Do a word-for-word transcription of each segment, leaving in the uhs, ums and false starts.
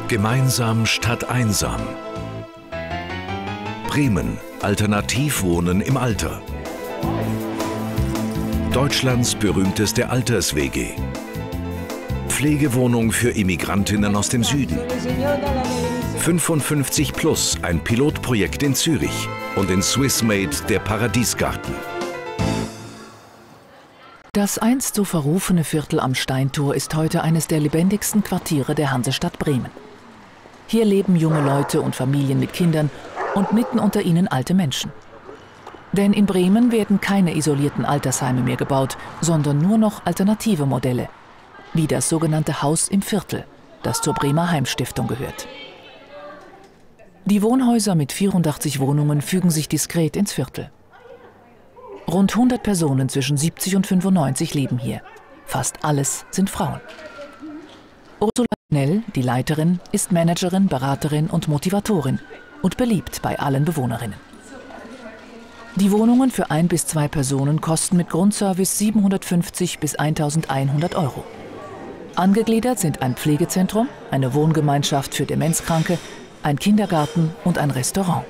Gemeinsam statt einsam. Bremen. Alternativwohnen im Alter. Deutschlands berühmteste Alters-W G. Pflegewohnung für Immigrantinnen aus dem Süden. fünfundfünfzig plus, ein Pilotprojekt in Zürich. Und in Swissmade der Paradiesgarten. Das einst so verrufene Viertel am Steintor ist heute eines der lebendigsten Quartiere der Hansestadt Bremen. Hier leben junge Leute und Familien mit Kindern und mitten unter ihnen alte Menschen. Denn in Bremen werden keine isolierten Altersheime mehr gebaut, sondern nur noch alternative Modelle, wie das sogenannte Haus im Viertel, das zur Bremer Heimstiftung gehört. Die Wohnhäuser mit vierundachtzig Wohnungen fügen sich diskret ins Viertel. Rund hundert Personen zwischen siebzig und fünfundneunzig leben hier. Fast alles sind Frauen. Ursula Schnell, die Leiterin, ist Managerin, Beraterin und Motivatorin und beliebt bei allen Bewohnerinnen. Die Wohnungen für ein bis zwei Personen kosten mit Grundservice siebenhundertfünfzig bis eintausendeinhundert Euro. Angegliedert sind ein Pflegezentrum, eine Wohngemeinschaft für Demenzkranke, ein Kindergarten und ein Restaurant.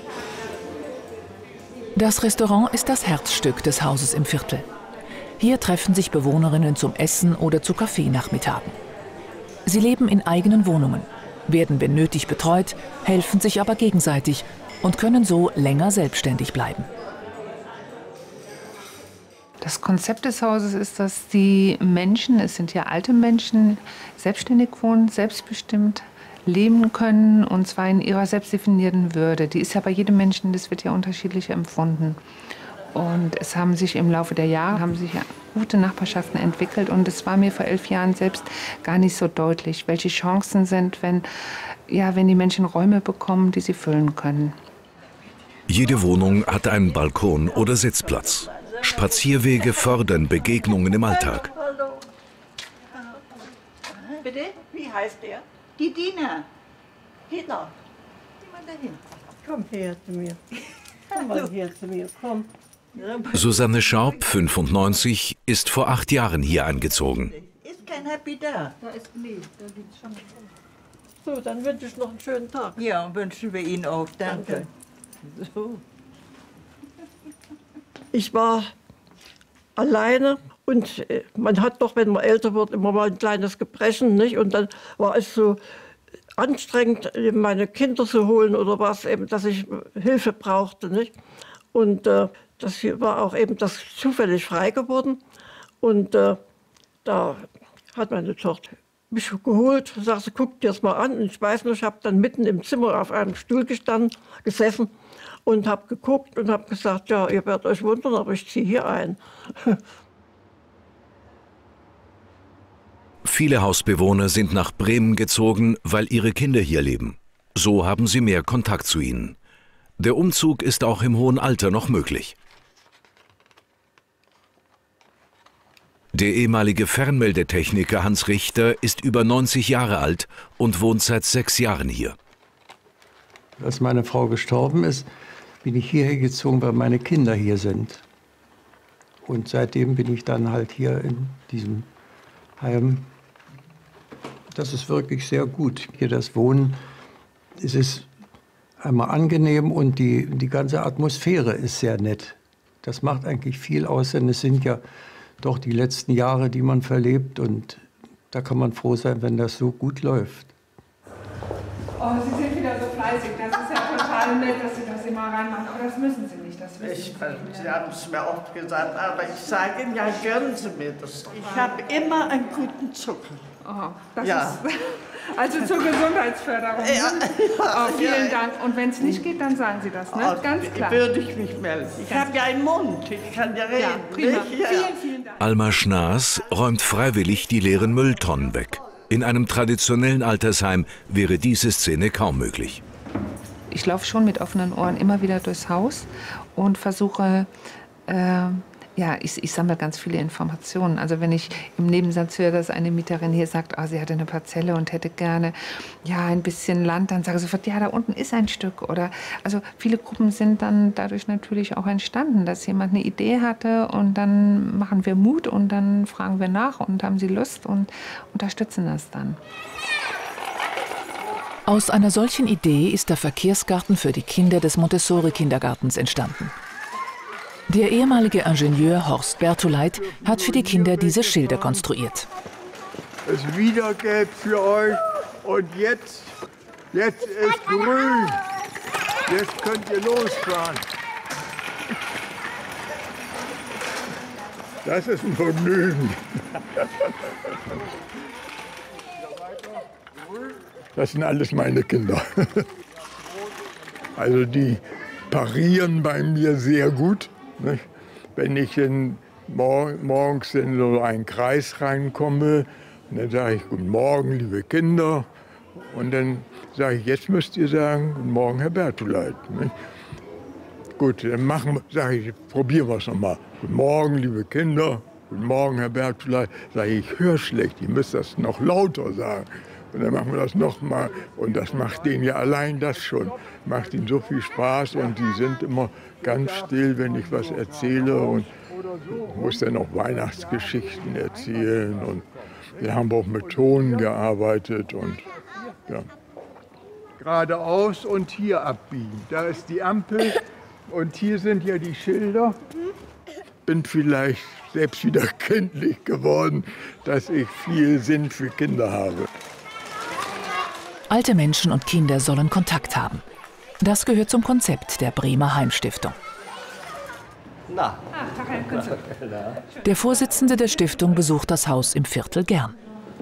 Das Restaurant ist das Herzstück des Hauses im Viertel. Hier treffen sich Bewohnerinnen zum Essen oder zu Kaffeenachmittagen. Sie leben in eigenen Wohnungen, werden wenn nötig betreut, helfen sich aber gegenseitig und können so länger selbstständig bleiben. Das Konzept des Hauses ist, dass die Menschen, es sind ja alte Menschen, selbstständig wohnen, selbstbestimmt leben können, und zwar in ihrer selbstdefinierten Würde. Die ist ja bei jedem Menschen, das wird ja unterschiedlich empfunden. Und es haben sich im Laufe der Jahre haben sich ja gute Nachbarschaften entwickelt, und es war mir vor elf Jahren selbst gar nicht so deutlich, welche Chancen sind, wenn, ja, wenn die Menschen Räume bekommen, die sie füllen können. Jede Wohnung hat einen Balkon oder Sitzplatz. Spazierwege fördern Begegnungen im Alltag. Bitte? Wie heißt der? Die Dina. Geht noch. Geh mal dahin. Komm her zu mir. Komm mal her zu mir, komm. Susanne Schaub, fünfundneunzig, ist vor acht Jahren hier eingezogen. Ist kein Happy da? Da ist nee, da liegt's schon. So, dann wünsche ich noch einen schönen Tag. Ja, wünschen wir Ihnen auch. Danke. Danke. So. Ich war alleine und man hat doch, wenn man älter wird, immer mal ein kleines Gebrechen, nicht? Und dann war es so anstrengend, meine Kinder zu holen oder was, eben, dass ich Hilfe brauchte, nicht? Und äh, das hier war auch eben das zufällig frei geworden. Und äh, da hat meine Tochter mich geholt und sagte, guck dir das mal an. Und ich weiß nicht, ich habe dann mitten im Zimmer auf einem Stuhl gestanden, gesessen und habe geguckt und habe gesagt, ja, ihr werdet euch wundern, aber ich ziehe hier ein. Viele Hausbewohner sind nach Bremen gezogen, weil ihre Kinder hier leben. So haben sie mehr Kontakt zu ihnen. Der Umzug ist auch im hohen Alter noch möglich. Der ehemalige Fernmeldetechniker Hans Richter ist über neunzig Jahre alt und wohnt seit sechs Jahren hier. Als meine Frau gestorben ist, bin ich hierher gezogen, weil meine Kinder hier sind. Und seitdem bin ich dann halt hier in diesem Heim. Das ist wirklich sehr gut. Hier das Wohnen, es ist einmal angenehm und die, die ganze Atmosphäre ist sehr nett. Das macht eigentlich viel aus, denn es sind ja doch die letzten Jahre, die man verlebt, und da kann man froh sein, wenn das so gut läuft. Oh, Sie sind wieder so fleißig. Das ist ja total nett, dass Sie das immer reinmachen. Aber das müssen Sie nicht. Das wissen Ich, Sie. Sie haben es mir oft gesagt, aber ich sage Ihnen, ja, gönnen Sie mir das. Ich habe immer einen guten Zucker. Oh, das Ja. ist also zur Gesundheitsförderung. Ja. Oh, vielen Ja. Dank. Und wenn es nicht geht, dann sagen Sie das, ne? Oh, Ganz klar. Würde ich mich melden. Ich habe ja einen Mund, ich kann ja reden. Ja, prima. Nicht? Ja. Vielen, vielen Dank. Alma Schnaas räumt freiwillig die leeren Mülltonnen weg. In einem traditionellen Altersheim wäre diese Szene kaum möglich. Ich laufe schon mit offenen Ohren immer wieder durchs Haus und versuche, äh, ja, ich, ich sammle ganz viele Informationen. Also wenn ich im Nebensatz höre, dass eine Mieterin hier sagt, oh, sie hatte eine Parzelle und hätte gerne ja, ein bisschen Land, dann sage ich sofort, ja, da unten ist ein Stück. Oder, also viele Gruppen sind dann dadurch natürlich auch entstanden, dass jemand eine Idee hatte und dann machen wir Mut und dann fragen wir nach und haben sie Lust und unterstützen das dann. Aus einer solchen Idee ist der Verkehrsgarten für die Kinder des Montessori-Kindergartens entstanden. Der ehemalige Ingenieur Horst Bertoleit hat für die Kinder diese Schilder konstruiert. Es ist wieder gelb für euch und jetzt, jetzt ist grün. Jetzt könnt ihr losfahren. Das ist ein Vergnügen. Das sind alles meine Kinder. Also die parieren bei mir sehr gut. Nicht? Wenn ich in, mor morgens in so einen Kreis reinkomme, dann sage ich, guten Morgen, liebe Kinder. Und dann sage ich, jetzt müsst ihr sagen, guten Morgen, Herr Bertoleit. Nicht? Gut, dann machen, sage ich, probieren wir es nochmal. Guten Morgen, liebe Kinder. Guten Morgen, Herr Bertoleit. Sage ich, ich höre schlecht, ihr müsst das noch lauter sagen. Und dann machen wir das nochmal. Und das macht denen ja allein das schon. Macht ihnen so viel Spaß und die sind immer ganz still, wenn ich was erzähle. Und ich muss dann auch Weihnachtsgeschichten erzählen. Und wir haben auch mit Ton gearbeitet. Und, ja. Geradeaus und hier abbiegen. Da ist die Ampel und hier sind ja die Schilder. Bin vielleicht selbst wieder kindlich geworden, dass ich viel Sinn für Kinder habe. Alte Menschen und Kinder sollen Kontakt haben. Das gehört zum Konzept der Bremer Heimstiftung. Na. Der Vorsitzende der Stiftung besucht das Haus im Viertel gern.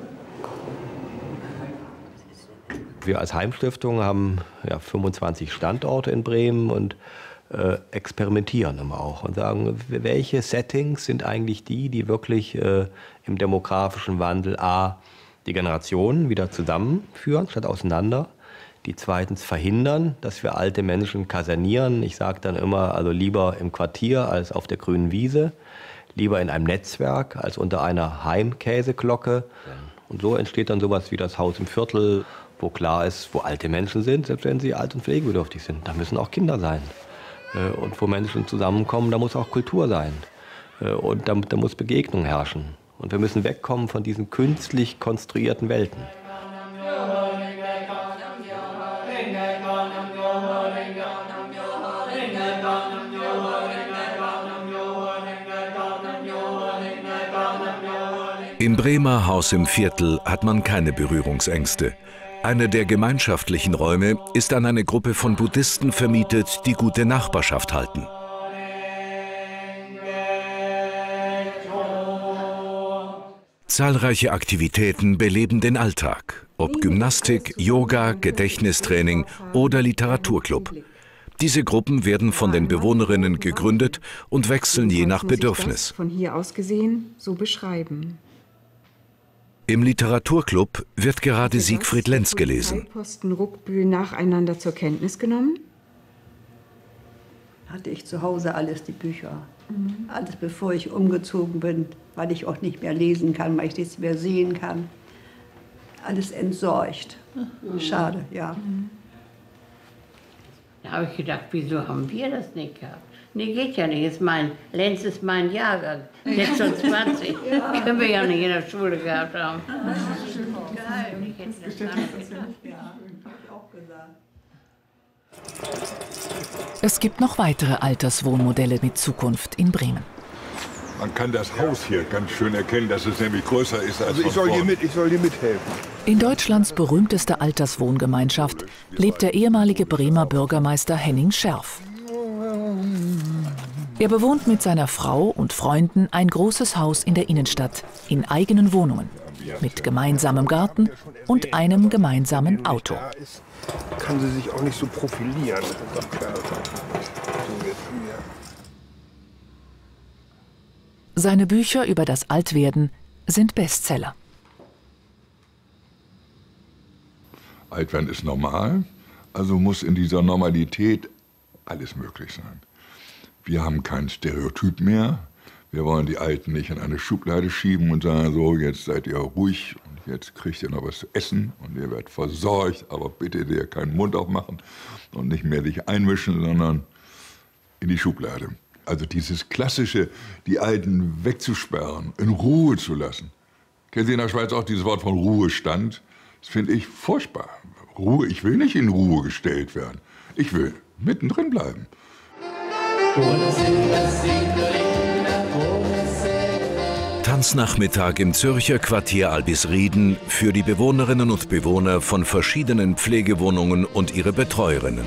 Wir als Heimstiftung haben ja, fünfundzwanzig Standorte in Bremen und äh, experimentieren immer auch und sagen, welche Settings sind eigentlich die, die wirklich äh, im demografischen Wandel a. die Generationen wieder zusammenführen, statt auseinander. Die zweitens verhindern, dass wir alte Menschen kasernieren. Ich sage dann immer, also lieber im Quartier als auf der grünen Wiese, lieber in einem Netzwerk als unter einer Heimkäseglocke. Und so entsteht dann sowas wie das Haus im Viertel, wo klar ist, wo alte Menschen sind, selbst wenn sie alt und pflegebedürftig sind. Da müssen auch Kinder sein. Und wo Menschen zusammenkommen, da muss auch Kultur sein. Und da, da muss Begegnung herrschen. Und wir müssen wegkommen von diesen künstlich konstruierten Welten. Im Bremer Haus im Viertel hat man keine Berührungsängste. Einer der gemeinschaftlichen Räume ist an eine Gruppe von Buddhisten vermietet, die gute Nachbarschaft halten. Zahlreiche Aktivitäten beleben den Alltag, ob Gymnastik, Yoga, Gedächtnistraining oder Literaturclub. Diese Gruppen werden von den Bewohnerinnen gegründet und wechseln je nach Bedürfnis. Von hier aus gesehen so beschreiben. Im Literaturclub wird gerade Siegfried Lenz gelesen. Posten Ruckbühl nacheinander zur Kenntnis genommen? Hatte ich zu Hause alles, die Bücher. Mhm. Alles bevor ich umgezogen bin, weil ich auch nicht mehr lesen kann, weil ich nichts mehr sehen kann. Alles entsorgt. Mhm. Schade, ja. Mhm. Da habe ich gedacht, wieso haben wir das nicht gehabt? Nee, geht ja nicht. Ist mein, Lenz ist mein Jahrgang, sechsundzwanzig. Ja. Können wir ja nicht in der Schule gehabt haben. Das ist schön geheim. Ja, auch gesagt. Es gibt noch weitere Alterswohnmodelle mit Zukunft in Bremen. Man kann das Haus hier ganz schön erkennen, dass es nämlich größer ist als also ich soll hier mit, ich soll hier mithelfen. In Deutschlands berühmteste Alterswohngemeinschaft lebt der ehemalige Bremer Bürgermeister Henning Scherf. Er bewohnt mit seiner Frau und Freunden ein großes Haus in der Innenstadt, in eigenen Wohnungen, mit gemeinsamem Garten und einem gemeinsamen Auto. Kann sie sich auch nicht so profilieren. Seine Bücher über das Altwerden sind Bestseller. Altwerden ist normal, also muss in dieser Normalität alles möglich sein. Wir haben kein Stereotyp mehr. Wir wollen die Alten nicht in eine Schublade schieben und sagen, so, jetzt seid ihr ruhig und jetzt kriegt ihr noch was zu essen und ihr werdet versorgt, aber bitte dir keinen Mund aufmachen und nicht mehr dich einmischen, sondern in die Schublade. Also dieses klassische, die Alten wegzusperren, in Ruhe zu lassen. Kennen Sie in der Schweiz auch dieses Wort von Ruhestand? Das finde ich furchtbar. Ruhe, ich will nicht in Ruhe gestellt werden. Ich will mittendrin bleiben. Tanznachmittag im Zürcher Quartier Albisrieden für die Bewohnerinnen und Bewohner von verschiedenen Pflegewohnungen und ihre Betreuerinnen.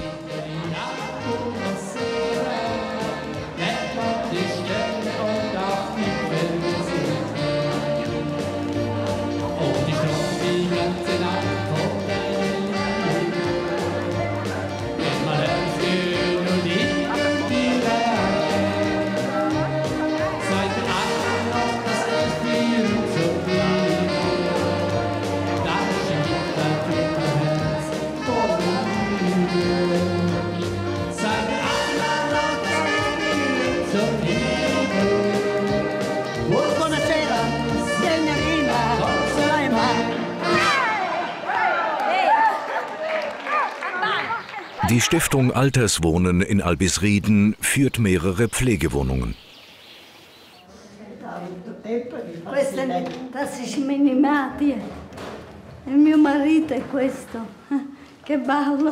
Die Stiftung Alterswohnen in Albisrieden führt mehrere Pflegewohnungen. Das ist meine Madre. Il mio marito è questo. Che bello.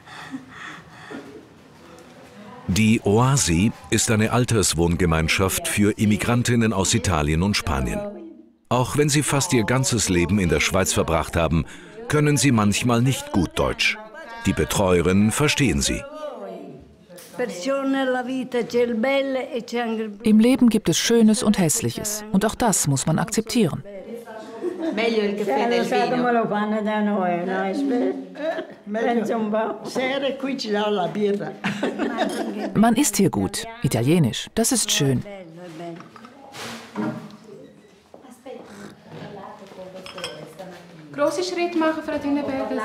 Die Oasi ist eine Alterswohngemeinschaft für Immigrantinnen aus Italien und Spanien. Auch wenn sie fast ihr ganzes Leben in der Schweiz verbracht haben, können sie manchmal nicht gut Deutsch. Die Betreuerinnen verstehen sie. Im Leben gibt es Schönes und Hässliches. Und auch das muss man akzeptieren. Man isst hier gut, italienisch, das ist schön. Große Schritte machen, Frau Dünneberger.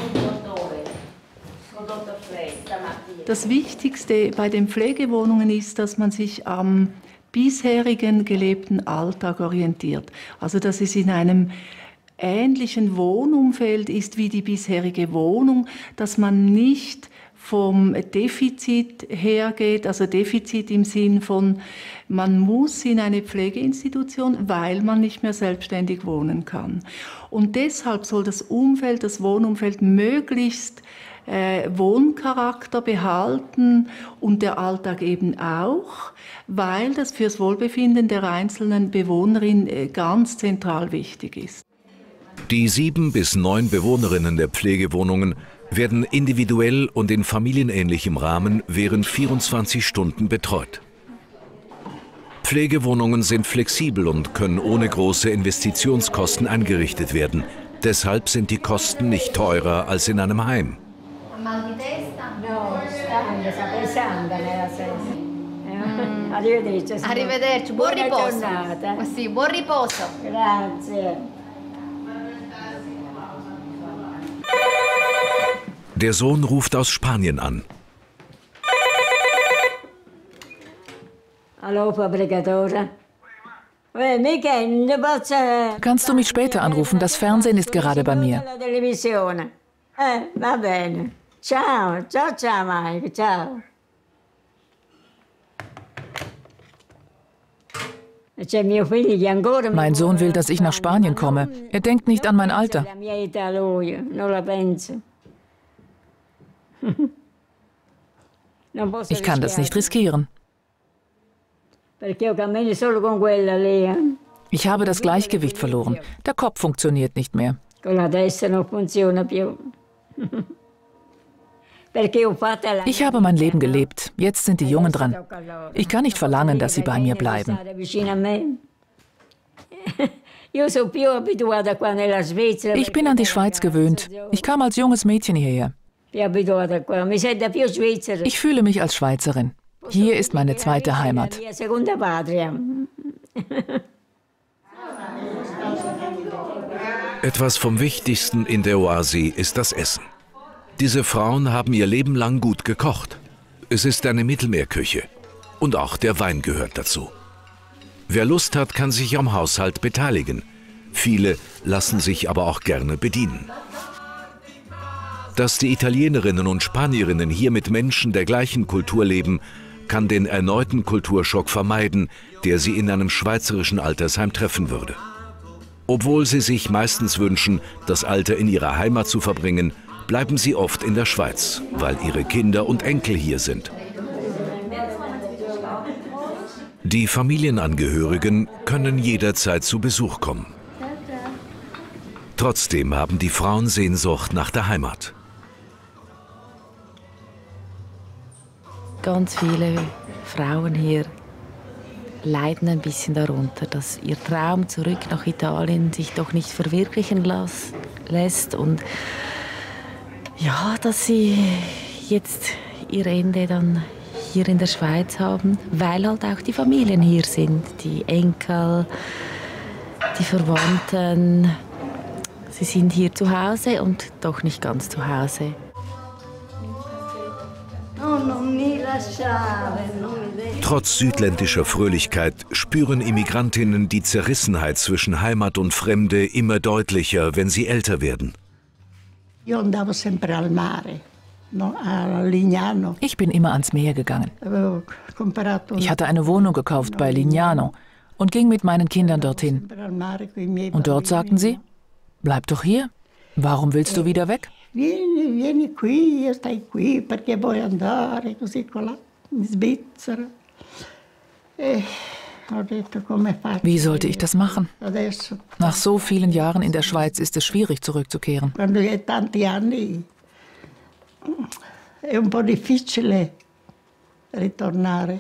Das Wichtigste bei den Pflegewohnungen ist, dass man sich am bisherigen gelebten Alltag orientiert. Also dass es in einem ähnlichen Wohnumfeld ist wie die bisherige Wohnung, dass man nicht vom Defizit hergeht, also Defizit im Sinn von, man muss in eine Pflegeinstitution, weil man nicht mehr selbstständig wohnen kann. Und deshalb soll das Umfeld, das Wohnumfeld möglichst äh, Wohncharakter behalten und der Alltag eben auch, weil das fürs Wohlbefinden der einzelnen Bewohnerin äh, ganz zentral wichtig ist. Die sieben bis neun Bewohnerinnen der Pflegewohnungen werden individuell und in familienähnlichem Rahmen während vierundzwanzig Stunden betreut. Pflegewohnungen sind flexibel und können ohne große Investitionskosten eingerichtet werden. Deshalb sind die Kosten nicht teurer als in einem Heim. Arrivederci. Arrivederci, buon riposo. Sì, buon riposo. Grazie. Der Sohn ruft aus Spanien an. Hallo, Fabricatore. Kannst du mich später anrufen? Das Fernsehen ist gerade bei mir. Eh, va bene. Ciao, ciao, ciao, Mike, ciao. Mein Sohn will, dass ich nach Spanien komme. Er denkt nicht an mein Alter. Ich kann das nicht riskieren. Ich habe das Gleichgewicht verloren. Der Kopf funktioniert nicht mehr. Ich habe mein Leben gelebt. Jetzt sind die Jungen dran. Ich kann nicht verlangen, dass sie bei mir bleiben. Ich bin an die Schweiz gewöhnt. Ich kam als junges Mädchen hierher. Ich fühle mich als Schweizerin. Hier ist meine zweite Heimat. Etwas vom Wichtigsten in der Oasi ist das Essen. Diese Frauen haben ihr Leben lang gut gekocht. Es ist eine Mittelmeerküche. Und auch der Wein gehört dazu. Wer Lust hat, kann sich am Haushalt beteiligen. Viele lassen sich aber auch gerne bedienen. Dass die Italienerinnen und Spanierinnen hier mit Menschen der gleichen Kultur leben, kann den erneuten Kulturschock vermeiden, der sie in einem schweizerischen Altersheim treffen würde. Obwohl sie sich meistens wünschen, das Alter in ihrer Heimat zu verbringen, bleiben sie oft in der Schweiz, weil ihre Kinder und Enkel hier sind. Die Familienangehörigen können jederzeit zu Besuch kommen. Trotzdem haben die Frauen Sehnsucht nach der Heimat. Ganz viele Frauen hier leiden ein bisschen darunter, dass ihr Traum zurück nach Italien sich doch nicht verwirklichen las, lässt und ja, dass sie jetzt ihr Ende dann hier in der Schweiz haben, weil halt auch die Familien hier sind, die Enkel, die Verwandten. Sie sind hier zu Hause und doch nicht ganz zu Hause. Trotz südländischer Fröhlichkeit spüren Immigrantinnen die Zerrissenheit zwischen Heimat und Fremde immer deutlicher, wenn sie älter werden. Ich bin immer ans Meer gegangen. Ich hatte eine Wohnung gekauft bei Lignano und ging mit meinen Kindern dorthin. Und dort sagten sie, bleib doch hier. Warum willst du wieder weg? Vieni, vieni qui, io stai qui, perché vuoi andare, così colà, in Svizzera. E ho detto, come faccio? Wie sollte ich das machen? Nach so vielen Jahren in der Schweiz ist es schwierig, zurückzukehren. Quando hai tanti anni è un po' difficile ritornare.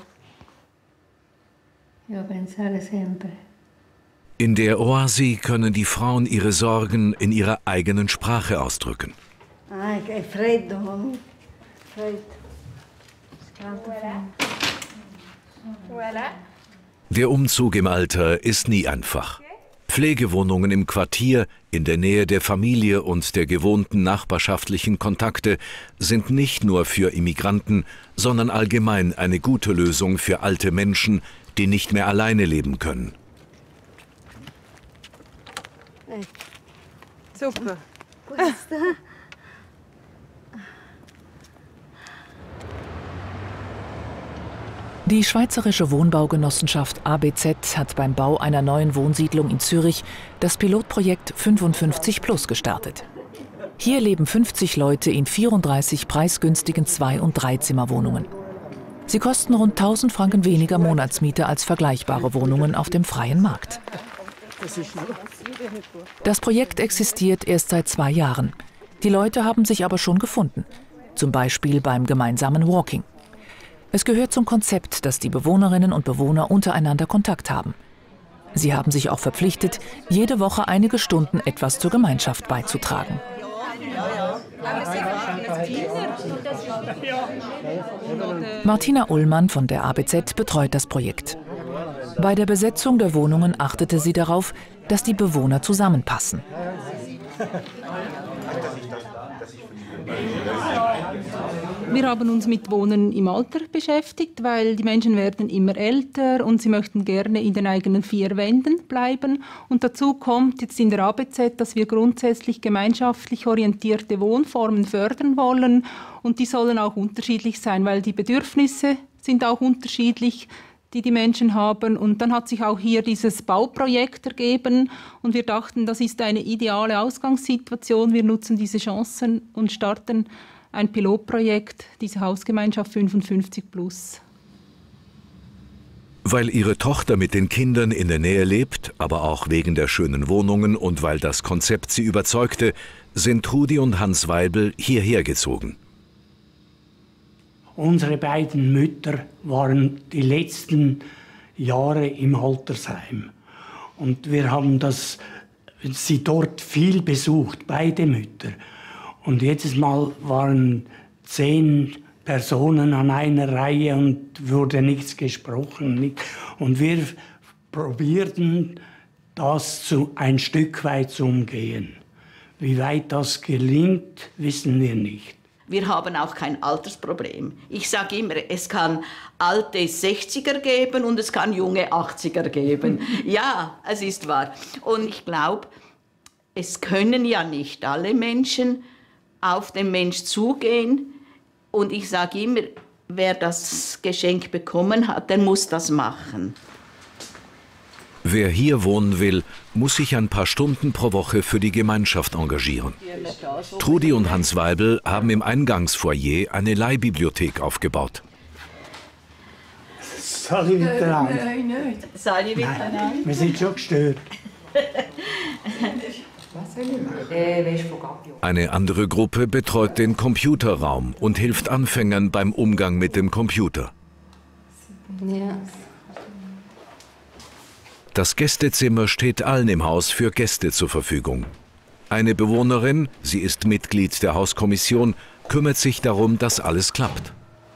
Devo pensare sempre. In der Oasi können die Frauen ihre Sorgen in ihrer eigenen Sprache ausdrücken. Ah, è freddo, mamma. Freddo. Scaldo Voilà. Der Umzug im Alter ist nie einfach. Pflegewohnungen im Quartier, in der Nähe der Familie und der gewohnten nachbarschaftlichen Kontakte sind nicht nur für Immigranten, sondern allgemein eine gute Lösung für alte Menschen, die nicht mehr alleine leben können. Super. Die Schweizerische Wohnbaugenossenschaft A B Z hat beim Bau einer neuen Wohnsiedlung in Zürich das Pilotprojekt fünfundfünfzig plus gestartet. Hier leben fünfzig Leute in vierunddreißig preisgünstigen Zwei- und Dreizimmerwohnungen. Sie kosten rund tausend Franken weniger Monatsmiete als vergleichbare Wohnungen auf dem freien Markt. Das Projekt existiert erst seit zwei Jahren. Die Leute haben sich aber schon gefunden, zum Beispiel beim gemeinsamen Walking. Es gehört zum Konzept, dass die Bewohnerinnen und Bewohner untereinander Kontakt haben. Sie haben sich auch verpflichtet, jede Woche einige Stunden etwas zur Gemeinschaft beizutragen. Martina Ullmann von der A B Z betreut das Projekt. Bei der Besetzung der Wohnungen achtete sie darauf, dass die Bewohner zusammenpassen. Wir haben uns mit Wohnen im Alter beschäftigt, weil die Menschen werden immer älter und sie möchten gerne in den eigenen vier Wänden bleiben. Und dazu kommt jetzt in der A B Z, dass wir grundsätzlich gemeinschaftlich orientierte Wohnformen fördern wollen. Und die sollen auch unterschiedlich sein, weil die Bedürfnisse sind auch unterschiedlich, die die Menschen haben. Und dann hat sich auch hier dieses Bauprojekt ergeben. Und wir dachten, das ist eine ideale Ausgangssituation. Wir nutzen diese Chancen und starten ein Pilotprojekt, diese Hausgemeinschaft fünfundfünfzig plus. Weil ihre Tochter mit den Kindern in der Nähe lebt, aber auch wegen der schönen Wohnungen und weil das Konzept sie überzeugte, sind Trudi und Hans Weibel hierher gezogen. Unsere beiden Mütter waren die letzten Jahre im Altersheim. Und wir haben das, sie dort viel besucht, beide Mütter. Und jedes Mal waren zehn Personen an einer Reihe und wurde nichts gesprochen. Und wir probierten, das zu, ein Stück weit zu umgehen. Wie weit das gelingt, wissen wir nicht. Wir haben auch kein Altersproblem. Ich sage immer, es kann alte sechziger geben und es kann junge achtziger geben. Ja, es ist wahr. Und ich glaube, es können ja nicht alle Menschen auf den Mensch zugehen. Und ich sage immer, wer das Geschenk bekommen hat, der muss das machen. Wer hier wohnen will, muss sich ein paar Stunden pro Woche für die Gemeinschaft engagieren. Trudi und Hans Weibel haben im Eingangsfoyer eine Leihbibliothek aufgebaut. Sali miteinander. Nein, nicht. Sali miteinander. Wir sind schon gestört. Eine andere Gruppe betreut den Computerraum und hilft Anfängern beim Umgang mit dem Computer. Das Gästezimmer steht allen im Haus für Gäste zur Verfügung. Eine Bewohnerin, sie ist Mitglied der Hauskommission, kümmert sich darum, dass alles klappt.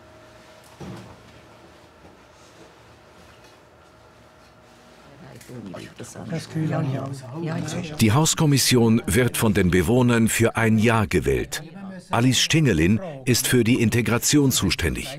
Die Hauskommission wird von den Bewohnern für ein Jahr gewählt. Alice Stingelin ist für die Integration zuständig.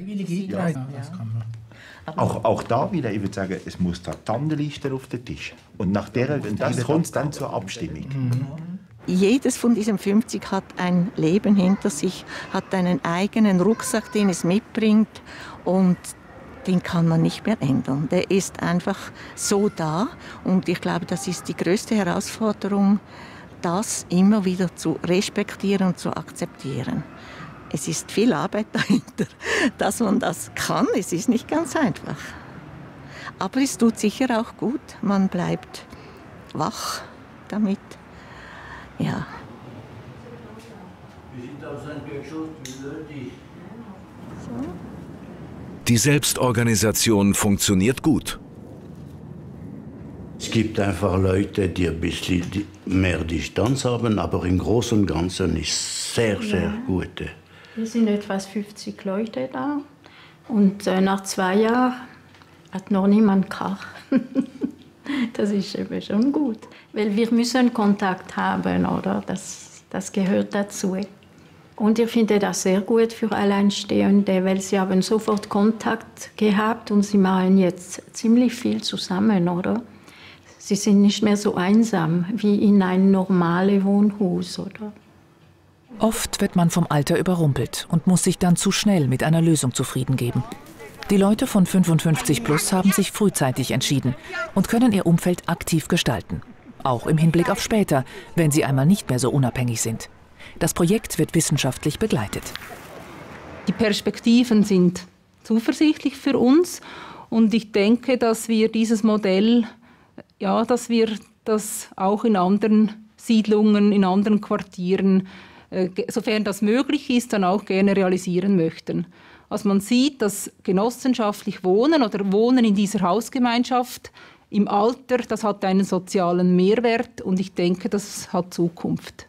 Auch, auch da wieder, ich würde sagen, es muss da Tannenliste auf den Tisch. Und nach der, das kommt dann zur Abstimmung. Jedes von diesen fünfzig hat ein Leben hinter sich, hat einen eigenen Rucksack, den es mitbringt. Und den kann man nicht mehr ändern. Der ist einfach so da. Und ich glaube, das ist die größte Herausforderung, das immer wieder zu respektieren und zu akzeptieren. Es ist viel Arbeit dahinter, dass man das kann. Es ist nicht ganz einfach. Aber es tut sicher auch gut. Man bleibt wach damit. Ja. So. Die Selbstorganisation funktioniert gut. Es gibt einfach Leute, die ein bisschen mehr Distanz haben, aber im Großen und Ganzen ist es sehr, sehr Ja. gut. Wir sind etwa fünfzig Leute da und äh, nach zwei Jahren hat noch niemand Krach. Das ist eben schon gut, weil wir müssen Kontakt haben, oder? Das, das gehört dazu. Und ich finde das sehr gut für Alleinstehende, weil sie haben sofort Kontakt gehabt und sie machen jetzt ziemlich viel zusammen, oder? Sie sind nicht mehr so einsam wie in einem normalen Wohnhaus, oder? Oft wird man vom Alter überrumpelt und muss sich dann zu schnell mit einer Lösung zufrieden geben. Die Leute von fünfundfünfzig plus haben sich frühzeitig entschieden und können ihr Umfeld aktiv gestalten. Auch im Hinblick auf später, wenn sie einmal nicht mehr so unabhängig sind. Das Projekt wird wissenschaftlich begleitet. Die Perspektiven sind zuversichtlich für uns und ich denke, dass wir dieses Modell, ja, dass wir das auch in anderen Siedlungen, in anderen Quartieren, äh, sofern das möglich ist, dann auch gerne realisieren möchten. Also man sieht, dass genossenschaftlich Wohnen oder Wohnen in dieser Hausgemeinschaft im Alter, das hat einen sozialen Mehrwert und ich denke, das hat Zukunft.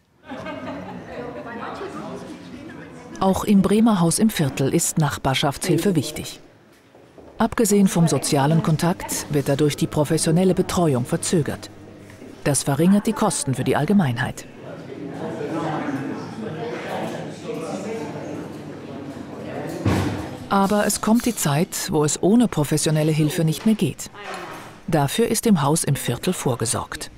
Auch im Bremer Haus im Viertel ist Nachbarschaftshilfe wichtig. Abgesehen vom sozialen Kontakt wird dadurch die professionelle Betreuung verzögert. Das verringert die Kosten für die Allgemeinheit. Aber es kommt die Zeit, wo es ohne professionelle Hilfe nicht mehr geht. Dafür ist im Haus im Viertel vorgesorgt.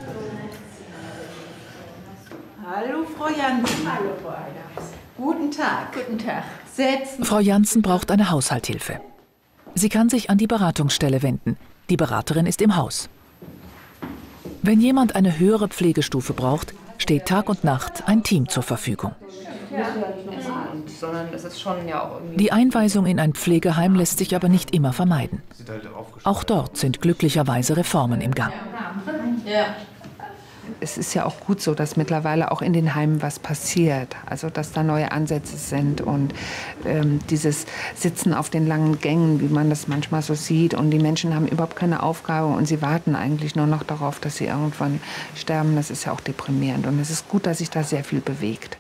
Hallo, Frau Jansen. Hallo, Frau Eilers. Guten Tag. Guten Tag. Setzen. Frau Jansen braucht eine Haushaltshilfe. Sie kann sich an die Beratungsstelle wenden. Die Beraterin ist im Haus. Wenn jemand eine höhere Pflegestufe braucht, steht Tag und Nacht ein Team zur Verfügung. Sondern es ist schon ja auch irgendwie. Die Einweisung in ein Pflegeheim lässt sich aber nicht immer vermeiden. Auch dort sind glücklicherweise Reformen im Gang. Ja. Es ist ja auch gut so, dass mittlerweile auch in den Heimen was passiert. Also dass da neue Ansätze sind und ähm, dieses Sitzen auf den langen Gängen, wie man das manchmal so sieht. Und die Menschen haben überhaupt keine Aufgabe und sie warten eigentlich nur noch darauf, dass sie irgendwann sterben. Das ist ja auch deprimierend. Und es ist gut, dass sich da sehr viel bewegt.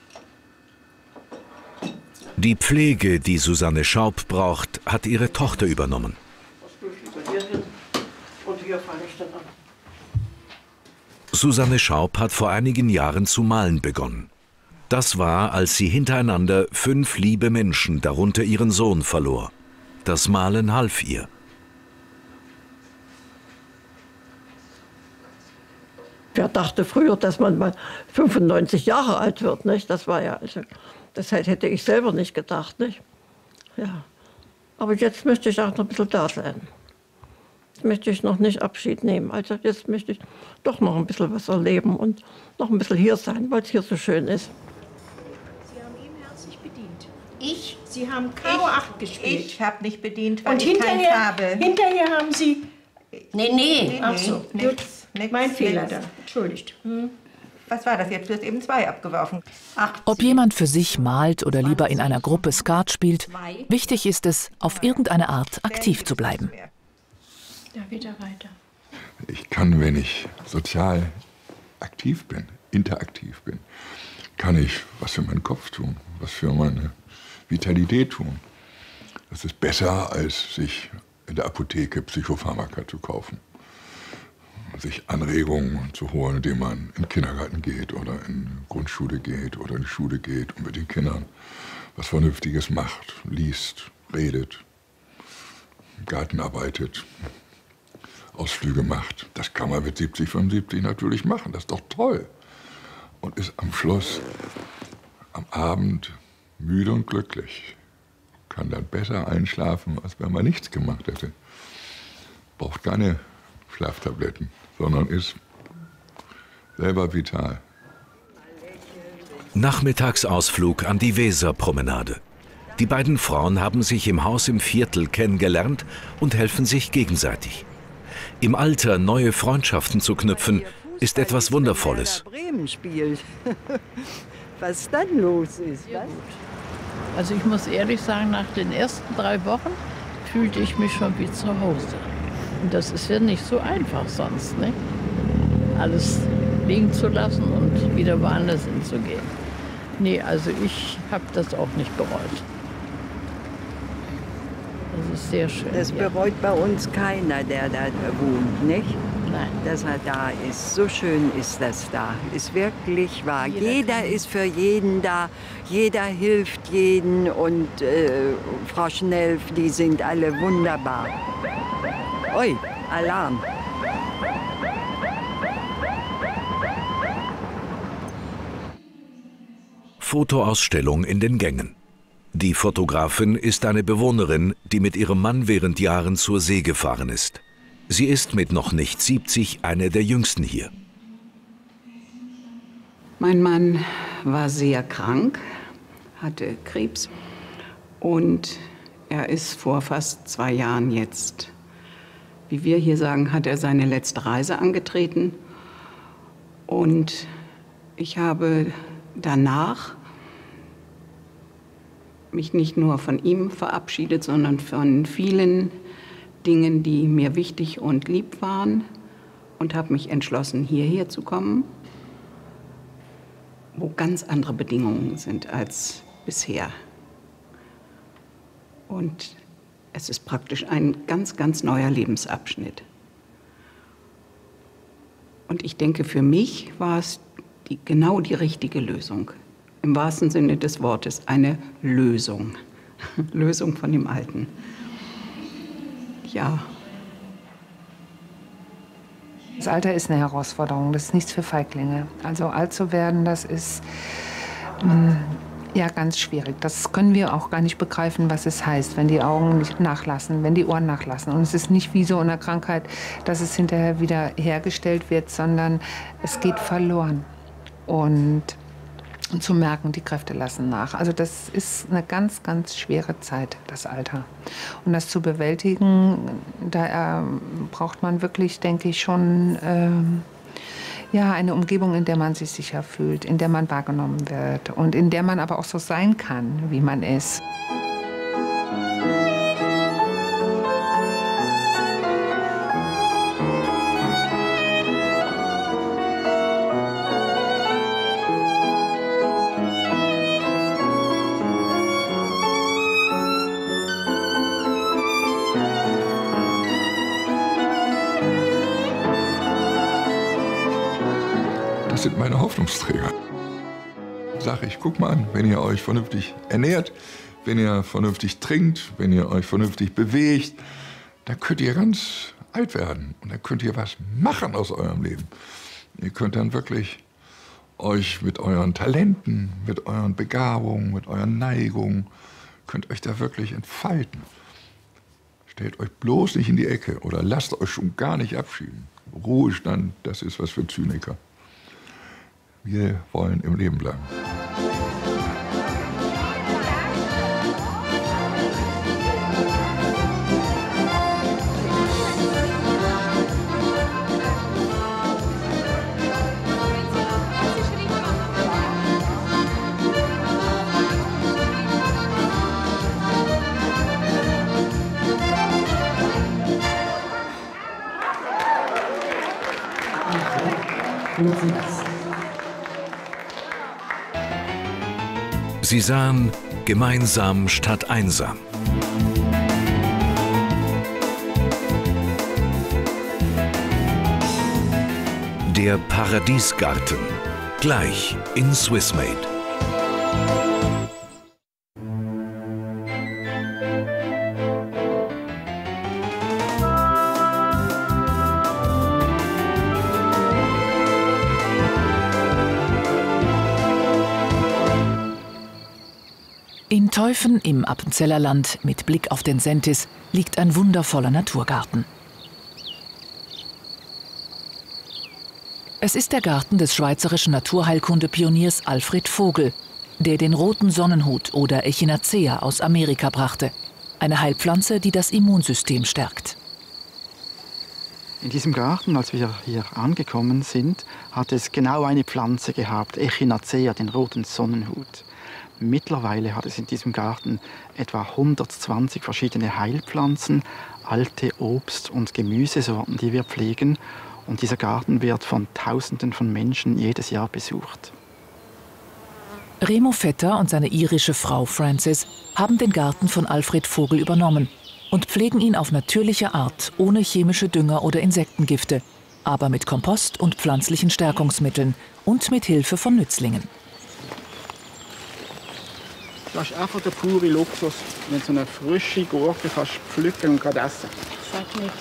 Die Pflege, die Susanne Schaub braucht, hat ihre Tochter übernommen. Und hier fange ich dann an. Susanne Schaub hat vor einigen Jahren zu malen begonnen. Das war, als sie hintereinander fünf liebe Menschen, darunter ihren Sohn, verlor. Das Malen half ihr. Wer dachte früher, dass man mal fünfundneunzig Jahre alt wird, nicht? Das war ja, also, das hätte ich selber nicht gedacht, nicht? Ja. Aber jetzt möchte ich auch noch ein bisschen da sein. Jetzt möchte ich noch nicht Abschied nehmen. Also jetzt möchte ich doch noch ein bisschen was erleben und noch ein bisschen hier sein, weil es hier so schön ist. Sie haben ihm herzlich bedient. Ich? Sie haben Karo acht gespielt. Ich habe nicht bedient, weil Und ich keins hinterher, habe. hinterher haben Sie... Nee, nee. Nee, Ach so, nee, gut. nix, nix, Mein Fehler nix. da. Entschuldigt. Hm. Was war das jetzt? Du hast eben zwei abgeworfen. Ach, Ob jemand für sich malt oder lieber in einer Gruppe Skat spielt, wichtig ist es, auf irgendeine Art aktiv zu bleiben. Ja, wieder weiter. Ich kann, wenn ich sozial aktiv bin, interaktiv bin, kann ich was für meinen Kopf tun, was für meine Vitalität tun. Das ist besser, als sich in der Apotheke Psychopharmaka zu kaufen. Sich Anregungen zu holen, indem man in den Kindergarten geht oder in die Grundschule geht oder in die Schule geht und mit den Kindern was Vernünftiges macht, liest, redet, im Garten arbeitet, Ausflüge macht. Das kann man mit siebzig, fünfundsiebzig natürlich machen, das ist doch toll. Und ist am Schluss, am Abend müde und glücklich. Kann dann besser einschlafen, als wenn man nichts gemacht hätte. Braucht keine Schlaftabletten, sondern ist selber vital. Nachmittagsausflug an die Weserpromenade. Die beiden Frauen haben sich im Haus im Viertel kennengelernt und helfen sich gegenseitig. Im Alter neue Freundschaften zu knüpfen, ist etwas Wundervolles. Bremen spielt. Was dann los ist. Was? Also ich muss ehrlich sagen, nach den ersten drei Wochen fühlte ich mich schon wie zu Hause. Und das ist ja nicht so einfach sonst, ne? Alles liegen zu lassen und wieder woanders hinzugehen. Nee, also ich habe das auch nicht bereut. Das ist sehr schön. Das bereut ja bei uns keiner, der da wohnt, nicht? Nein. Dass er da ist. So schön ist das da. Ist wirklich wahr. Jeder, jeder ist für jeden da. Jeder hilft jeden. Und äh, Frau Schnelf, die sind alle wunderbar. Ui, Alarm. Fotoausstellung in den Gängen. Die Fotografin ist eine Bewohnerin, die mit ihrem Mann während Jahren zur See gefahren ist. Sie ist mit noch nicht siebzig eine der jüngsten hier. Mein Mann war sehr krank, hatte Krebs und er ist vor fast zwei Jahren jetzt, wie wir hier sagen, hat er seine letzte Reise angetreten. Und ich habe danach mich nicht nur von ihm verabschiedet, sondern von vielen Dingen, die mir wichtig und lieb waren, und habe mich entschlossen, hierher zu kommen, wo ganz andere Bedingungen sind als bisher. Und es ist praktisch ein ganz, ganz neuer Lebensabschnitt. Und ich denke, für mich war es die, genau die richtige Lösung. Im wahrsten Sinne des Wortes eine Lösung. Lösung von dem Alten. Ja. Das Alter ist eine Herausforderung, das ist nichts für Feiglinge. Also alt zu werden, das ist mh, ja ganz schwierig. Das können wir auch gar nicht begreifen, was es heißt, wenn die Augen nicht nachlassen, wenn die Ohren nachlassen. Und es ist nicht wie so eine Krankheit, dass es hinterher wieder hergestellt wird, sondern es geht verloren. Und Und zu merken, die Kräfte lassen nach. Also das ist eine ganz, ganz schwere Zeit, das Alter. Und das zu bewältigen, da äh, braucht man wirklich, denke ich, schon äh, ja, eine Umgebung, in der man sich sicher fühlt, in der man wahrgenommen wird und in der man aber auch so sein kann, wie man ist. Das sind meine Hoffnungsträger. Sag ich, guck mal an, wenn ihr euch vernünftig ernährt, wenn ihr vernünftig trinkt, wenn ihr euch vernünftig bewegt, dann könnt ihr ganz alt werden und dann könnt ihr was machen aus eurem Leben. Ihr könnt dann wirklich euch mit euren Talenten, mit euren Begabungen, mit euren Neigungen, könnt euch da wirklich entfalten. Stellt euch bloß nicht in die Ecke oder lasst euch schon gar nicht abschieben. Ruhestand, das ist was für Zyniker. Wir wollen im Leben bleiben. Sie sahen gemeinsam statt einsam. Der Paradiesgarten, gleich in Swissmade. In Teufen im Appenzeller Land mit Blick auf den Sentis liegt ein wundervoller Naturgarten. Es ist der Garten des schweizerischen Naturheilkunde-Pioniers Alfred Vogel, der den roten Sonnenhut oder Echinacea aus Amerika brachte, eine Heilpflanze, die das Immunsystem stärkt. In diesem Garten, als wir hier angekommen sind, hat es genau eine Pflanze gehabt, Echinacea, den roten Sonnenhut. Mittlerweile hat es in diesem Garten etwa hundertzwanzig verschiedene Heilpflanzen, alte Obst- und Gemüsesorten, die wir pflegen. Und dieser Garten wird von Tausenden von Menschen jedes Jahr besucht. Remo Vetter und seine irische Frau Frances haben den Garten von Alfred Vogel übernommen und pflegen ihn auf natürliche Art, ohne chemische Dünger oder Insektengifte, aber mit Kompost und pflanzlichen Stärkungsmitteln und mit Hilfe von Nützlingen. Das ist einfach der pure Luxus, wenn du so eine frische Gurke kannst pflücken und gerade essen. Sag nicht.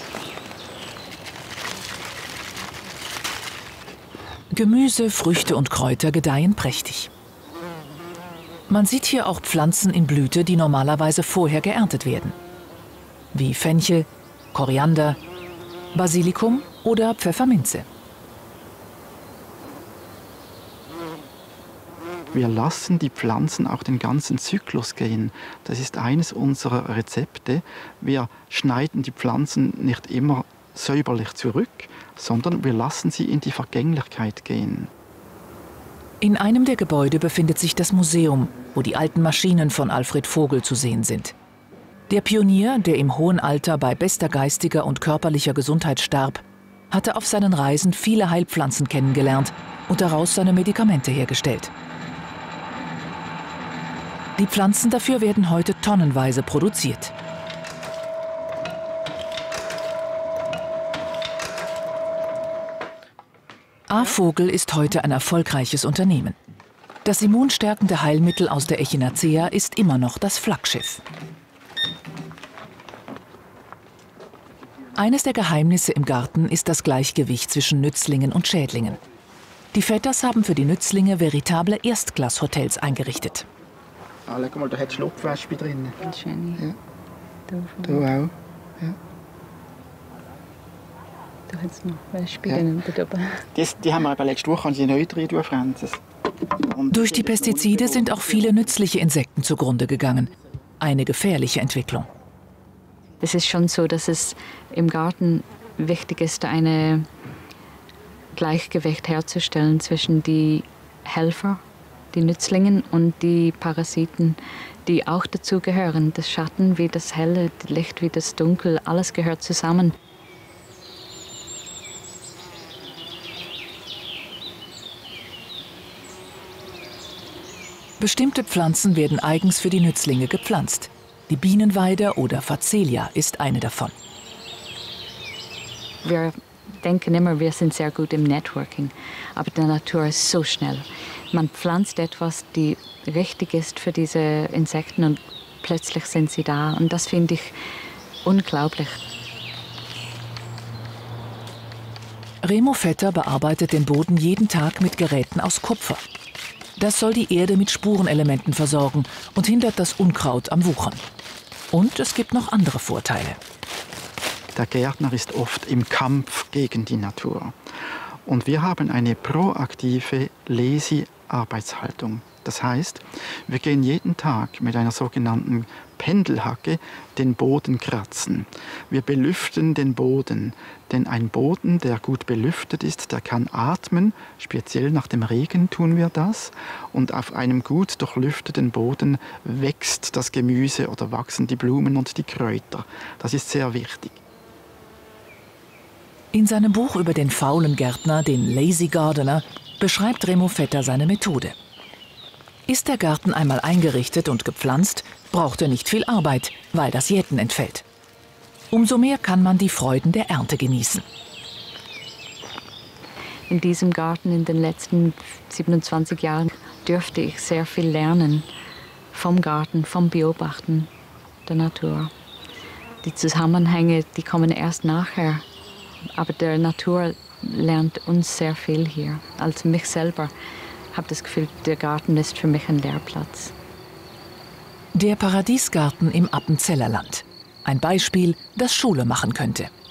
Gemüse, Früchte und Kräuter gedeihen prächtig. Man sieht hier auch Pflanzen in Blüte, die normalerweise vorher geerntet werden. Wie Fenchel, Koriander, Basilikum oder Pfefferminze. Wir lassen die Pflanzen auch den ganzen Zyklus gehen. Das ist eines unserer Rezepte. Wir schneiden die Pflanzen nicht immer säuberlich zurück, sondern wir lassen sie in die Vergänglichkeit gehen. In einem der Gebäude befindet sich das Museum, wo die alten Maschinen von Alfred Vogel zu sehen sind. Der Pionier, der im hohen Alter bei bester geistiger und körperlicher Gesundheit starb, hatte auf seinen Reisen viele Heilpflanzen kennengelernt und daraus seine Medikamente hergestellt. Die Pflanzen dafür werden heute tonnenweise produziert. A. Vogel ist heute ein erfolgreiches Unternehmen. Das immunstärkende Heilmittel aus der Echinacea ist immer noch das Flaggschiff. Eines der Geheimnisse im Garten ist das Gleichgewicht zwischen Nützlingen und Schädlingen. Die Vetters haben für die Nützlinge veritable Erstklass-Hotels eingerichtet. Ah, schau mal, da hat Schlupfwespe drin. Schön. Ja. Da auch. Ja. Da hat es noch Wespe Ja. drin. Die, die haben wir aber letzte Woche an die neu rein tun, Frances. Durch die Pestizide sind auch viele nützliche Insekten zugrunde gegangen. Eine gefährliche Entwicklung. Es ist schon so, dass es im Garten wichtig ist, ein Gleichgewicht herzustellen zwischen die Helfer, die Nützlingen und die Parasiten, die auch dazugehören. Das Schatten wie das Helle, das Licht wie das Dunkel, alles gehört zusammen. Bestimmte Pflanzen werden eigens für die Nützlinge gepflanzt. Die Bienenweide oder Facelia ist eine davon. Wir denken immer, wir sind sehr gut im Networking, aber die Natur ist so schnell. Man pflanzt etwas, die richtig ist für diese Insekten und plötzlich sind sie da. Und das finde ich unglaublich. Remo Vetter bearbeitet den Boden jeden Tag mit Geräten aus Kupfer. Das soll die Erde mit Spurenelementen versorgen und hindert das Unkraut am Wuchern. Und es gibt noch andere Vorteile. Der Gärtner ist oft im Kampf gegen die Natur. Und wir haben eine proaktive Lesi-Arbeitshaltung. Das heißt, wir gehen jeden Tag mit einer sogenannten Pendelhacke den Boden kratzen. Wir belüften den Boden, denn ein Boden, der gut belüftet ist, der kann atmen. Speziell nach dem Regen tun wir das. Und auf einem gut durchlüfteten Boden wächst das Gemüse oder wachsen die Blumen und die Kräuter. Das ist sehr wichtig. In seinem Buch über den faulen Gärtner, den Lazy Gardener, beschreibt Remo Vetter seine Methode. Ist der Garten einmal eingerichtet und gepflanzt, braucht er nicht viel Arbeit, weil das Jäten entfällt. Umso mehr kann man die Freuden der Ernte genießen. In diesem Garten in den letzten siebenundzwanzig Jahren dürfte ich sehr viel lernen vom Garten, vom Beobachten der Natur. Die Zusammenhänge, die kommen erst nachher, aber der Natur lernt uns sehr viel hier, als mich selber. Ich habe das Gefühl, der Garten ist für mich ein Lehrplatz. Der Paradiesgarten im Appenzellerland. Ein Beispiel, das Schule machen könnte.